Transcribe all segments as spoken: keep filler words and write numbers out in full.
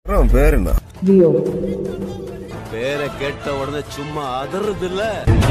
பேர் என்ன? பேரை கேட்ட உடனே சும்மா அதறது இல்ல.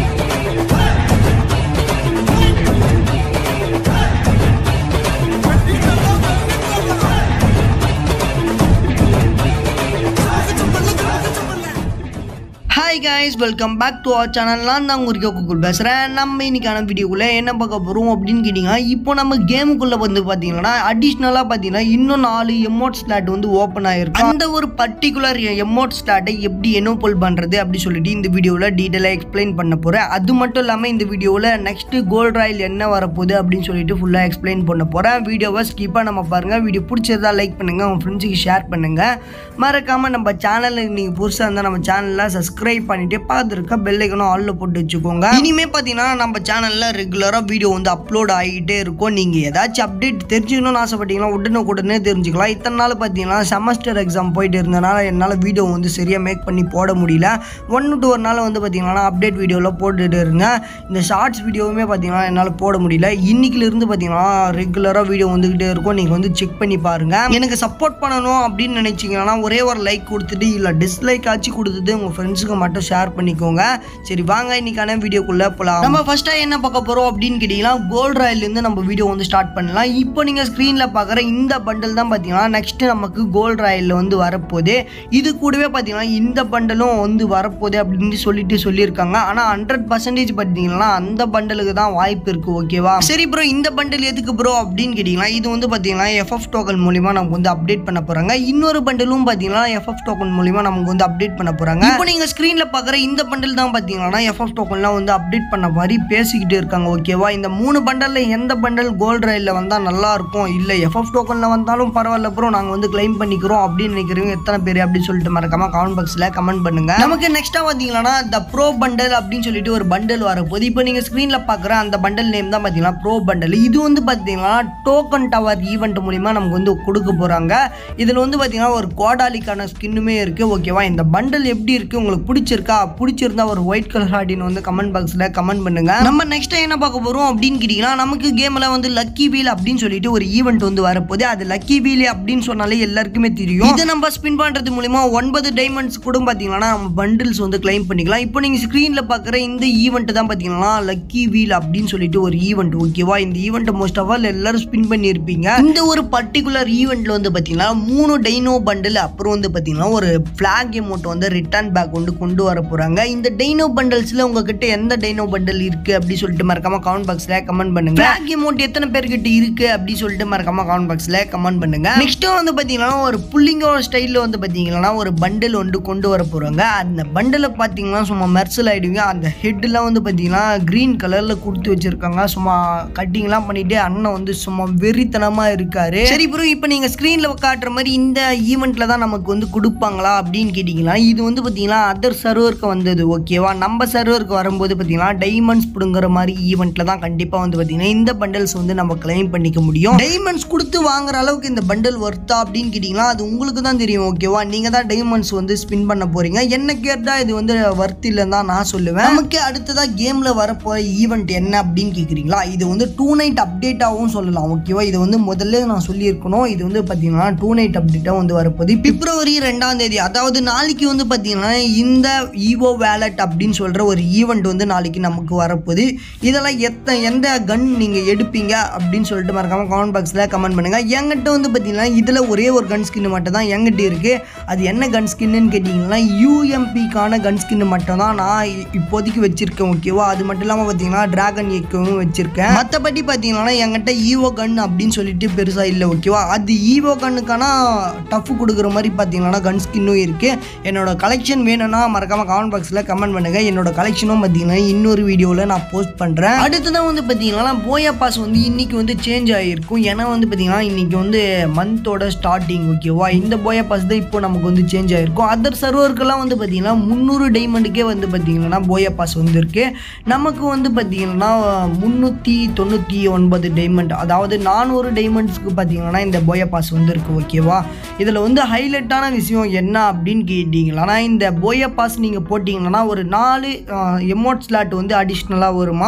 Hi guys, welcome back to our channel. நான் தான் உங்களுக்கு கூகுள் பேசுகிறேன். நம்ம இன்னைக்கான வீடியோக்குள்ளே என்ன பார்க்க போகிறோம் அப்படின்னு கேட்டிங்கன்னா, இப்போ நம்ம கேமுக்குள்ளே வந்து பார்த்தீங்கன்னா அடிஷ்னலாக பார்த்தீங்கன்னா இன்னும் நாலு எமோட் ஸ்லாட் வந்து ஓப்பன் ஆகிருக்கு. அந்த ஒரு பர்டிகுலர் எமோட் ஸ்லாட்டை எப்படி எனோபிள் பண்ணுறது அப்படி சொல்லிட்டு இந்த வீடியோவில் டீட்டெயிலாக எக்ஸ்பிளைன் பண்ண போகிறேன். அது மட்டும் இல்லாமல் இந்த வீடியோவில் நெக்ஸ்ட்டு கோல்ட் ராயல் என்ன வரப்போகுது அப்படின்னு சொல்லிட்டு ஃபுல்லாக எக்ஸ்பிளைன் பண்ண போகிறேன். வீடியோவை ஸ்கிப்பாக நம்ம பாருங்கள். வீடியோ பிடிச்சதா லைக் பண்ணுங்கள், உங்கள் ஃப்ரெண்ட்ஸுக்கு ஷேர் பண்ணுங்கள். மறக்காமல் நம்ம சேனலுக்கு நீங்கள் புதுசாக இருந்தால் நம்ம சேனலில் சப்ஸ்கிரைப் பண்ணிட்டு பார்த்துருக்க பெல் ஐகானும் ஆல்ல போட்டு வச்சுக்கோங்க. இனிமே பார்த்தீங்கன்னா நம்ம சேனல்ல ரெகுலராக வீடியோ வந்து அப்லோட் ஆகிட்டே இருக்கும். நீங்கள் ஏதாச்சும் அப்டேட் தெரிஞ்சுக்கணும்னு ஆசைப்பட்டீங்கன்னா உடனே உடனே தெரிஞ்சுக்கலாம். இத்தனை நாள் பார்த்தீங்கன்னா செமஸ்டர் எக்ஸாம் போயிட்டு இருந்தனால என்னால் வீடியோ வந்து சரியாக மேக் பண்ணி போட முடியல. ஒன்று டு ஒரு நாள் வந்து பார்த்தீங்கன்னா அப்டேட் வீடியோவில் போட்டுட்டு இருந்தேன். இந்த ஷார்ட்ஸ் வீடியோவுமே பார்த்தீங்கன்னா என்னால் போட முடியல. இன்னைக்கிலிருந்து பார்த்தீங்கன்னா ரெகுலராக வீடியோ வந்துக்கிட்டே இருக்கும். நீங்கள் வந்து செக் பண்ணி பாருங்கள். எனக்கு சப்போர்ட் பண்ணணும் அப்படின்னு நினச்சிங்கன்னா ஒரே ஒரு லைக் கொடுத்துட்டு இல்லை டிஸ்லைக் ஆச்சு கொடுத்துட்டு உங்கள் ஃப்ரெண்ட்ஸுக்கு மட்டும் ஷேர் பண்ணிக்கோங்க. சரி வாங்க இன்னைக்கான வீடியோக்குள்ள போலாம். நம்ம ஃபர்ஸ்டா என்ன பார்க்க போறோம் அப்படின்னு கேட்டீங்கன்னா கோல்ட் ராயல்ல இருந்து நம்ம வீடியோ வந்து ஸ்டார்ட் பண்ணலாம். இப்போ நீங்க ஸ்கிரீன்ல பாக்குற இந்த பண்டல் தான் பாத்தீங்கன்னா நெக்ஸ்ட் நமக்கு கோல்ட் ராயல்ல வந்து வரப்போகுது. இது கூடவே பாத்தீங்கன்னா இந்த பண்டலும் வந்து வரப்போகுது அப்படின்னு சொல்லிட்டு சொல்லியிருக்காங்க. ஆனா ஹண்ட்ரட் பர்சன்டேஜ் பாத்தீங்கன்னா அந்த பண்டலுக்கு தான் வாய்ப்பு இருக்கு. ஓகேவா? சரி ப்ரோ, இந்த பண்டல் எதுக்கு ப்ரோ அப்படின்னு கேட்டீங்கன்னா இது வந்து பாத்தீங்கன்னா எஃப்எஃப் டோக்கன் மூலியமா நமக்கு வந்து அப்டேட் பண்ண போறாங்க. இன்னொரு பண்டலும் பாத்தீங்கன்னா எஃப்எஃப் டோக்கன் மூலியமா நமக்கு வந்து அப்டேட் பண்ண போறாங்க. இப்போ நீங்க ஸ்கிரீன்ல பார்க்குற இந்த பண்டல் தான் பார்த்தீங்கன்னா எஃப்எஃப் டோக்கன்லாம் வந்து அப்டேட் பண்ண மாதிரி பேசிக்கிட்டு இருக்காங்க. ஓகேவா? இந்த மூணு பண்டலில் எந்த பண்டல் கோல்ட் ராயலில் வந்தால் நல்லா இருக்கும், இல்லை எஃப்எஃப் டோக்கனில் வந்தாலும் பரவாயில்ல ப்ரோ நாங்கள் வந்து கிளைம் பண்ணிக்கிறோம் அப்படின்னு நினைக்கிறவங்க எத்தனை பேர் அப்படின்னு சொல்லிட்டு மறக்காம கமெண்ட் பாக்ஸில் கமெண்ட் பண்ணுங்க. நமக்கு நெக்ஸ்ட்டாக பார்த்தீங்கன்னா த ப்ரோ பண்டல் அப்படின்னு சொல்லிட்டு ஒரு பண்டல் வரப்போகுது. இப்போ நீங்கள் ஸ்க்ரீனில் பார்க்குற அந்த பண்டல் நேம் தான் பார்த்தீங்கன்னா ப்ரோ பண்டல். இது வந்து பார்த்தீங்கன்னா டோக்கன் டவர் ஈவெண்ட் மூலிமா நமக்கு வந்து கொடுக்க போகிறாங்க. இதில் வந்து பார்த்தீங்கன்னா ஒரு கோடாலிக்கான ஸ்கின்னுமே இருக்குது. ஓகேவா? இந்த பண்டல் எப்படி இருக்குது, உங்களுக்கு பிடிச்சிருக்கா? பிடிச்சிருந்தா ஒரு ஒயிட் கலர் ஹார்டின் வந்து கமெண்ட் பாக்ஸில் கமெண்ட் பண்ணுங்க. நம்ம நெக்ஸ்ட் என்ன பார்க்க போறோம் அப்படின்னு கேட்டீங்கன்னா நமக்கு கேம்ல வந்து லக்கி வீல் அப்படின்னு சொல்லிட்டு ஒரு ஈவெண்ட் வந்து வரப்போகுது. அது லக்கி வீல் அப்படின்னு சொன்னாலே எல்லாருக்குமே தெரியும். இதை நம்ம ஸ்பின் பண்றது மூலமா ஒன்பது டைமண்ட்ஸ் கூட பார்த்தீங்கன்னா நம்ம பண்டில்ஸ் வந்து கிளைம் பண்ணிக்கலாம். இப்போ நீங்க ஸ்கிரீன்ல பார்க்குற இந்த ஈவெண்ட் தான் பார்த்தீங்கன்னா லக்கி வீல் அப்படின்னு சொல்லிட்டு ஒரு ஈவெண்ட். ஓகேவா? இந்த ஈவெண்ட் மோஸ்ட் ஆஃப் ஆல் எல்லாரும் ஸ்பின் பண்ணியிருப்பீங்க. இந்த ஒரு பர்டிகுலர் ஈவெண்ட்ல வந்து பார்த்தீங்கன்னா மூணு டைனோ பண்டில் அப்புறம் வந்து பார்த்தீங்கன்னா ஒரு ஃபிளாக் எமௌண்ட் வந்து ரிட்டர்ன் பேக் வந்து கொண்டு வர போறாங்க. இந்த டைனோ பண்டல்ஸ்ல உங்ககிட்ட எந்த டைனோ பண்டல் இருக்கு அப்படி சொல்லிட்டு மறக்காம கமெண்ட் பாக்ஸ்ல கமெண்ட் பண்ணுங்க. ஃபிளாக் எமௌண்ட் எத்தனை பேர்கிட்ட இருக்கு அப்படி சொல்லிட்டு மறக்காம கமெண்ட் பாக்ஸ்ல கமெண்ட் பண்ணுங்க. நெக்ஸ்ட் வந்து பாத்தீங்கன்னா ஒரு புல்லிங்கோ ஸ்டைல்ல வந்து பாத்தீங்கன்னா ஒரு பண்டல் வந்து கொண்டு வர போறாங்க. அந்த பண்டலை பாத்தீங்கன்னா சும்மா மெர்சல் ஆயிடுவீங்க. அந்த ஹெட் எல்லாம் வந்து பாத்தீங்கன்னா கிரீன் கலர்ல கொடுத்து வச்சிருக்காங்க. சும்மா கட்டிங் எல்லாம் பண்ணிட்டு அண்ணன் வந்து சும்மா வெறித்தனமா இருக்காரு. சரி ப்ரோ, இப்போ நீங்க ஸ்கிரீன்ல காட்டுற மாதிரி இந்த ஈவெண்ட்ல தான் நமக்கு வந்து கொடுப்பாங்களா அப்படின்னு கேட்டீங்கன்னா இது வந்து பாத்தீங்கன்னா அதர் சர்வருக்கு வந்தது. ஓகேவா? நம்ம சர்வருக்கு வரும்போது பார்த்தீங்கன்னா டைமண்ட்ஸ் பிடுங்குற மாதிரி ஈவெண்ட்ல தான் கண்டிப்பாக வந்து பார்த்தீங்கன்னா இந்த பண்டல்ஸ் வந்து நம்ம கிளைம் பண்ணிக்க முடியும். டைமண்ட்ஸ் கொடுத்து வாங்குற அளவுக்கு இந்த பண்டல் ஒர்த்தா அப்படின்னு கேட்டிங்கன்னா அது உங்களுக்கு தான் தெரியும். ஓகேவா? நீங்கள் தான் டைமண்ட்ஸ் வந்து ஸ்பின் பண்ண போறீங்க. என்ன கேட்டால் இது வந்து ஒர்த் இல்லைன்னு தான் நான் சொல்லுவேன். நமக்கு அடுத்ததாக கேமில் வரப்போகிற ஈவெண்ட் என்ன அப்படின்னு கேட்குறீங்களா? இது வந்து டூ நைட் அப்டேட்டாகவும் சொல்லலாம். ஓகேவா? இது வந்து முதல்ல நான் சொல்லியிருக்கணும். இது வந்து பார்த்தீங்கன்னா டூ நைட் அப்டேட்டாக வந்து வரப்போகுது பிப்ரவரி ரெண்டாம் தேதி, அதாவது நாளைக்கு வந்து பார்த்தீங்கன்னா இந்த ஈவோ வேலட் அப்படின்னு சொல்கிற ஒரு ஈவெண்ட் வந்து நாளைக்கு நமக்கு வரப்போகுது. இதெல்லாம் எத்த எந்த கன் நீங்கள் எடுப்பீங்க அப்படின்னு சொல்லிட்டு மறக்காம கமெண்ட் பாக்ஸில் கமெண்ட் பண்ணுங்கள். என்கிட்ட வந்து பார்த்தீங்கன்னா இதில் ஒரே ஒரு கன் ஸ்கின் மட்டும் தான் என்கிட்ட இருக்குது. அது என்ன கன் ஸ்கின்னு கேட்டிங்கன்னா யூஎம்பிக்கான கன் ஸ்கின்னு மட்டும் தான் நான் இப்போதைக்கு வச்சுருக்கேன். ஓகேவா? அது மட்டும் இல்லாமல் பார்த்தீங்கன்னா டிராகன் ஏக்கவும் வச்சுருக்கேன். மற்றபடி பார்த்தீங்கன்னா என்கிட்ட ஈவோ கன் அப்படின்னு சொல்லிட்டு பெருசாக இல்லை. ஓகேவா? அது ஈவோ கன்னுக்கான டஃப் கொடுக்குற மாதிரி பார்த்தீங்கன்னா கன் ஸ்கின்னும் இருக்குது. என்னோட கலெக்ஷன் வேணும்னா மறக்காம கமெண்ட் பாக்ஸில் கமெண்ட் பண்ணுங்க. என்னோட கலெக்ஷனும் பார்த்தீங்கன்னா இன்னொரு வீடியோவில் நான் போஸ்ட் பண்ணுறேன். அடுத்ததான் வந்து பார்த்தீங்கன்னா போயா பாஸ் வந்து இன்னைக்கு வந்து சேஞ்ச் ஆகிருக்கும். ஏன்னா வந்து பார்த்தீங்கன்னா இன்னைக்கு வந்து மந்தோட ஸ்டார்டிங். ஓகேவா? இந்த போயா பாஸ் தான் இப்போ நமக்கு வந்து சேஞ்ச் ஆகிருக்கும். அதர் சர்வருக்கெல்லாம் வந்து பார்த்தீங்கன்னா முந்நூறு டைமண்டுக்கே வந்து பார்த்தீங்கன்னா போயா பாஸ் வந்துருக்கு. நமக்கு வந்து பார்த்தீங்கன்னா முந்நூற்றி தொண்ணூற்றி ஒன்பது டைமண்ட், அதாவது நானூறு டைமண்ட்ஸ்க்கு பார்த்தீங்கன்னா இந்த போயா பாஸ் வந்துருக்கு. ஓகேவா? இதில் வந்து ஹைலைட்டான விஷயம் என்ன அப்படின்னு கேட்டிங்கன்னா இந்த போயா பாஸ் நீங்கள் போட்டிங்கன்னா ஒரு நாலு எமோட் ஸ்லாட் வந்து அடிஷ்னலாக வருமா.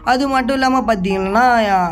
அது மட்டும் இல்லாமல் பார்த்தீங்கன்னா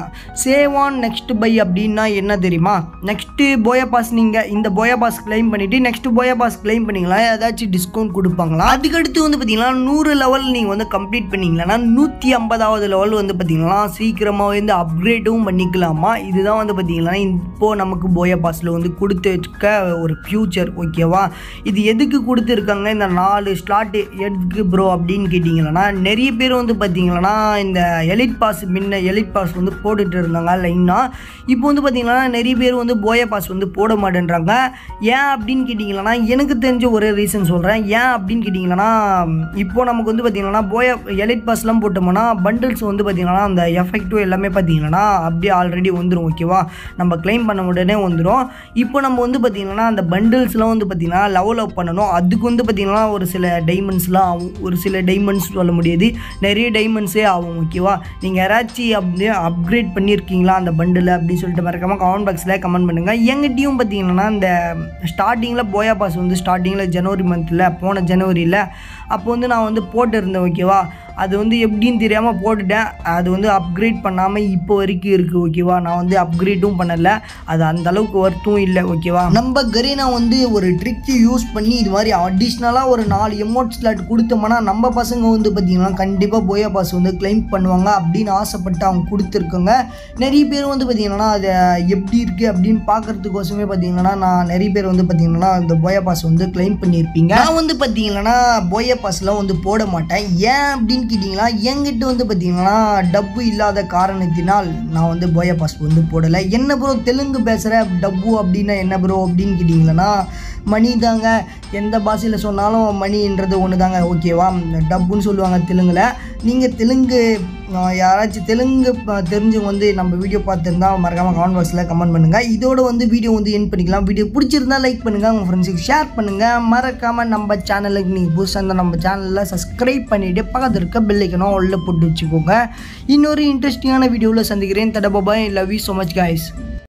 சேவ் ஆன் நெக்ஸ்ட் பை அப்படின்னா என்ன தெரியுமா, நெக்ஸ்ட்டு போயா பாஸ் நீங்கள் இந்த போயா பாஸ் கிளைம் பண்ணிவிட்டு நெக்ஸ்ட் போயா பாஸ் கிளைம் பண்ணிங்களா ஏதாச்சும் டிஸ்கவுண்ட் கொடுப்பாங்களா. அதுக்கடுத்து வந்து பார்த்தீங்கன்னா நூறு லெவல் நீங்கள் வந்து கம்ப்ளீட் பண்ணிங்களா நூற்றி ஐம்பதாவது லெவல் வந்து பார்த்தீங்கன்னா சீக்கிரமாக வந்து அப்கிரேடும் பண்ணிக்கலாமா. இதுதான் வந்து பார்த்தீங்கன்னா இப்போது நமக்கு போயா பாஸில் வந்து கொடுத்துருக்க ஒரு ஃபியூச்சர். ஓகேவா, இது எதுக்கு கொடுத்துருக்காங்க இந்த நாலு ஸ்லாட்டு எதுக்கு ப்ரோ அப்படின்னு கேட்டிங்கன்னா, நிறைய பேர் வந்து பார்த்தீங்கன்னா இந்த எலிட் பாஸ் முன்ன எலிட் பாஸ் வந்து போட்டுட்டு இருந்தாங்க லைனாக. இப்போ வந்து பார்த்தீங்கன்னா நிறைய பேர் வந்து போயா பாஸ் வந்து போட மாட்டேன்றாங்க. ஏன் அப்படின்னு கேட்டிங்கன்னா, எனக்கு தெரிஞ்ச ஒரே ரீசன் சொல்கிறேன். ஏன் அப்படின்னு கேட்டிங்கன்னா, இப்போது நமக்கு வந்து பார்த்திங்கன்னா போயா எலிட் பாஸ்லாம் போட்டோம்னா பண்டில்ஸ் வந்து பார்த்திங்கன்னா அந்த எஃபெக்டிவ் எல்லாமே பார்த்திங்கன்னா அப்படியே ஆல்ரெடி வந்துடும். ஓகேவா, நம்ம கிளைம் பண்ண உடனே வந்துடும். இப்போ நம்ம வந்து பார்த்திங்கன்னா அந்த பண்டில்ஸ்லாம் வந்து பார்த்திங்கன்னா லெவல் அப் பண்ணணும். அதுக்கு வந்து பார்த்திங்கன்னா ஒரு சில டைமண்ட்ஸ்லாம் ஆகும், ஒரு சில டைமண்ட்ஸ் சொல்ல முடியாது, நிறைய டைமண்ட்ஸே ஆகும். ஓகேவா, நீங்கள் யாராச்சும் அப்படியே அப்கிரேட் பண்ணியிருக்கீங்களா அந்த பண்டில் அப்படின்னு சொல்லிட்டு மறக்காமல் கமெண்ட் பாக்ஸில் கமெண்ட் பண்ணுங்கள். எங்கிட்டையும் பார்த்திங்கன்னா இந்த ஸ்டார்டிங்கில் போயா பாஸ் வந்து ஸ்டார்டிங்கில் ஜனவரி மந்தில் போன ஜனவரியில் அப்போ வந்து நான் வந்து போட்டிருந்தேன். ஓகேவா, அது வந்து எப்படின்னு தெரியாமல் போட்டுட்டேன். அது வந்து அப்கிரேட் பண்ணாமல் இப்போ வரைக்கும் இருக்குது. ஓகேவா, நான் வந்து அப்கிரேட்டும் பண்ணலை, அது அந்த அளவுக்கு ஒர்த்தும் இல்லை. ஓகேவா, நம்ம கரீனா வந்து ஒரு ட்ரிக்கு யூஸ் பண்ணி இது மாதிரி அடிஷ்னலாக ஒரு நாலு எமோட் ஸ்லாட் கொடுத்தோம்னா நம்ம பசங்க வந்து பார்த்திங்கன்னா கண்டிப்பாக போயா பாஸ் வந்து கிளைம் பண்ணுவாங்க அப்படின்னு ஆசைப்பட்டு அவங்க கொடுத்துருக்கோங்க. நிறைய பேர் வந்து பார்த்திங்கன்னா அது எப்படி இருக்குது அப்படின்னு பார்க்குறதுக்கோசமே பார்த்திங்கன்னா நான் நிறைய பேர் வந்து பார்த்திங்கன்னா இந்த போயா பாஸ் வந்து கிளைம் பண்ணியிருப்பீங்க. நான் வந்து பார்த்திங்கன்னா போயா பாஸ்லாம் வந்து போட மாட்டேன். ஏன் அப்படின்னு கேட்டிங்களா, என்கிட்ட வந்து பார்த்திங்கன்னா டப்பு இல்லாத காரணத்தினால் நான் வந்து போயா பாஸ் வந்து போடலை. என்ன ப்ரோ தெலுங்கு பேசுகிற டப்பு அப்படின்னா என்ன ப்ரோ அப்படின்னு கேட்டிங்கன்னா, மணி தாங்க, எந்த பாஷையில் சொன்னாலும் மணின்றது ஒன்று தாங்க. ஓகேவா, டப்புன்னு சொல்லுவாங்க தெலுங்கில். நீங்கள் தெலுங்கு யாராச்சும் தெலுங்கு தெரிஞ்சவங்க வந்து நம்ம வீடியோ பார்த்துருந்தா மறக்காமல் கமெண்ட் பாக்ஸில் கமெண்ட் பண்ணுங்கள். இதோட வந்து வீடியோ வந்து எண்ட் பண்ணிக்கலாம். வீடியோ பிடிச்சிருந்தா லைக் பண்ணுங்கள், உங்கள் ஃப்ரெண்ட்ஸுக்கு ஷேர் பண்ணுங்கள். மறக்காமல் நம்ம சேனலுக்கு நீங்கள் புதுசாக இருந்தால் நம்ம சேனலில் சப்ஸ்கிரைப் பண்ணிவிட்டு பக்கத்தில் இருக்க பெல் ஐக்கனும் உள்ள போட்டு வச்சுக்கோங்க. இன்னொரு இன்ட்ரெஸ்டிங்கான வீடியோவில் சந்திக்கிறேன். தட bye, love you so much guys.